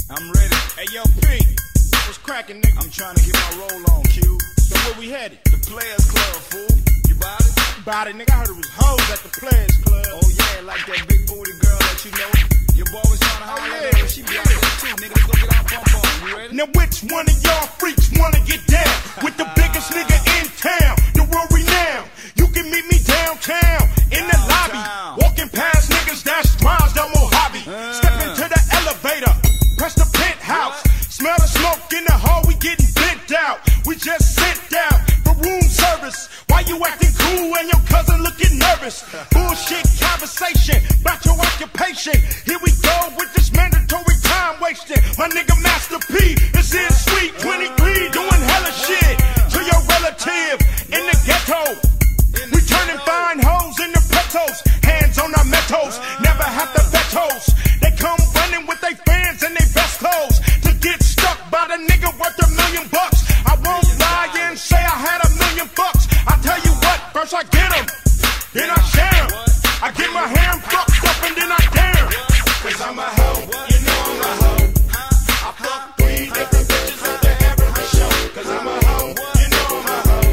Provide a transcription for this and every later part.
I'm ready. Hey, yo, P, what's cracking, nigga? I'm trying to get my roll on, Q. So where we headed? The Players Club, fool. You bout it? About it, nigga. I heard it was hoes at the Players Club. Oh, yeah, like that big booty girl that you know. Your boy was trying to holler at her, but she be out there too, nigga. Let's go get our bump on. You ready? Now which one of y'all freaks wanna get down with the biggest nigga in town, the world renowned? You can meet me downtown in the lobby, walking past niggas that's miles down Mojave. Step into the elevator, press the penthouse, smell the smoke in the hall. We getting bent out. We just sit down for room service. Why you acting cool and your cousin looking nervous? Bullshit conversation about your occupation. Here we go with this mandatory time wasting. My nigga Master P is in Suite 23 doing hella shit to your relative in the ghetto. We turning fine hoes in the petos, hands on our metos, never have to vetos. They come running with their fans and they best clothes to get stuck by the nigga worth $1 million. I won't lie and say I had $1 million bucks. I tell you what, first I get 'em, then I share 'em. I get my hand fucked up and then I dare 'em. Cause I'm a hoe, you know I'm a hoe. I fuck 3 different bitches at the average show. Cause I'm a hoe, you know I'm a hoe.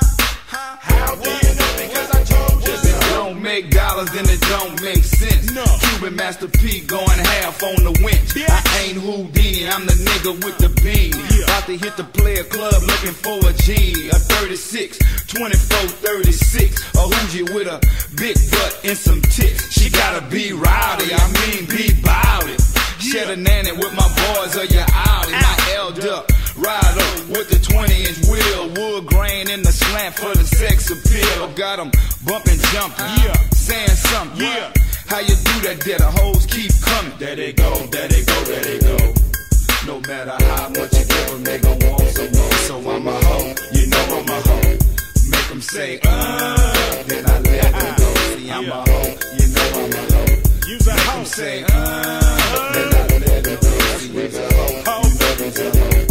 How do you know? Because I told you so. It don't make dollars, then it don't make sense. No. Cuban Master P going half on the winch. Yeah. I ain't Houdini, I'm the nigga with the beam. About to hit the Player Club looking for a G. A 36, 24, 36. A Hoogie with a big butt and some tits. She gotta be rowdy, I mean be bout it. Shed a nanny with my boys or you out. My elder ride up with the 20-inch wheel. Wood grain in the slant for the sex appeal. Got 'em bumping, jumping, saying something. Yeah. How you do that there? The hoes keep coming. There they go, there they go, there they go. No matter how much you give them, they gon' want some more. So I'm a hoe, you know I'm a hoe. Make them say, then I let them go. See, I'm a hoe, you know I'm a hoe. Use a Make hoe. them say, then I let them go. See, you's a hoe, you know you's a hoe.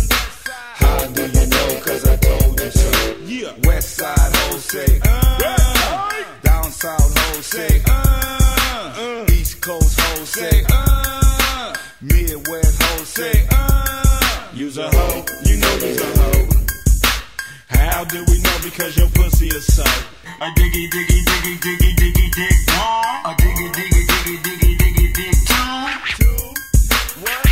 How do you know? Cause I told you so. Yeah. West side hoes say, down south hoes say, East Coast hoes say, Midwest hoes say, You's a hoe, you know you's a hoe. How do we know? Because your pussy is so. A diggy, diggy, diggy, diggy, diggy, dig one. A diggy, diggy, diggy, diggy, diggy, dig two. What?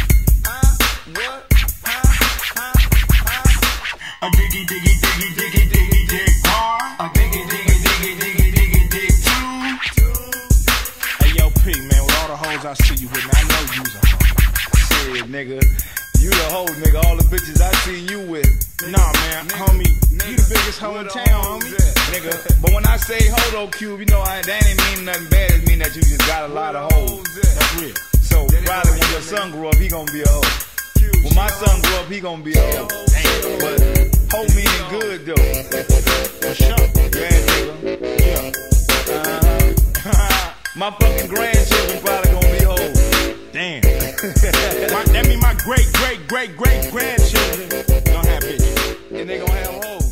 A diggy, diggy, diggy, diggy, diggy, dig one. A diggy, diggy, diggy, diggy, diggy, dig two. Hey, yo, P, man, with all the hoes I see you with, man, I know you's a hoe. Shit, nigga. You the hoe, nigga. All the bitches I see you with. Nah, man, homie, you the biggest hoe in town, homie. Nigga. But when I say hoe though, Cube, you know, that ain't mean nothing bad. It mean that you just got a lot of hoes. That's real. So probably when your son grow up, he gonna be a hoe. When my son grow up, he gonna be a hoe. But hoe meaning good though. For sure. Yeah, nigga. Yeah. My fucking grandchildren probably gonna be hoes. Damn. That mean my great, great, great, great grandchildren gonna have bitches. And they gonna have hoes.